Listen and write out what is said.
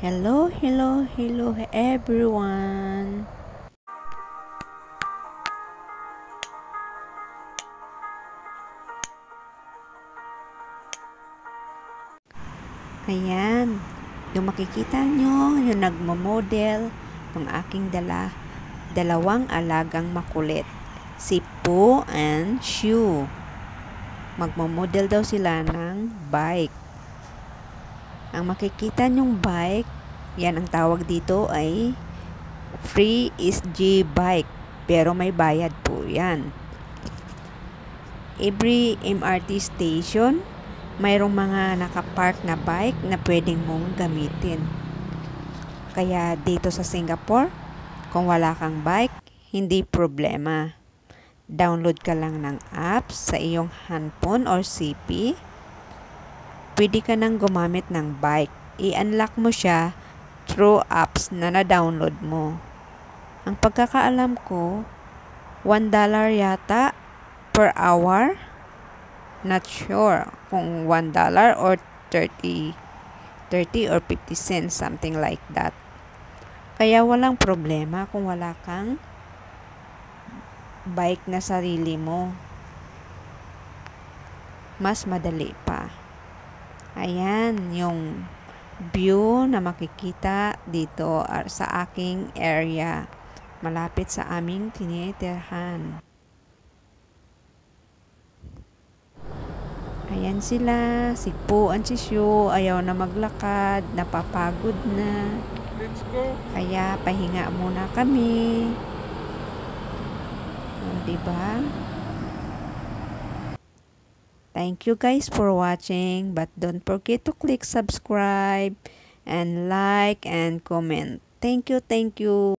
Hello, hello, hello everyone. Ayan, yung makikita nyo, yung nagmo-model ng aking dalawang alagang makulit, si Pooh and Shoo. Magmo-model daw sila ng bike. Ang makikita nyong bike, yan ang tawag dito ay Free SG bike, pero may bayad po yan. Every MRT station, mayroong mga nakapark na bike na pwedeng mong gamitin. Kaya dito sa Singapore, kung wala kang bike, hindi problema. Download ka lang ng apps sa iyong handphone or CP. Pwede ka nang gumamit ng bike. I-unlock mo siya through apps na na-download mo. Ang pagkakaalam ko, $1 yata per hour. Not sure kung $1 or 30 or 50 cents, something like that. Kaya walang problema kung wala kang bike na sarili mo. Mas madali pa. Ayan yung view na makikita dito sa aking area, malapit sa aming tinitirhan. Ayan sila, si Pooh and si Shoo, ayaw na maglakad, napapagod na. Let's go. Kaya pahinga muna kami. O, diba? Thank you guys for watching, but don't forget to click subscribe and like and comment. Thank you, thank you.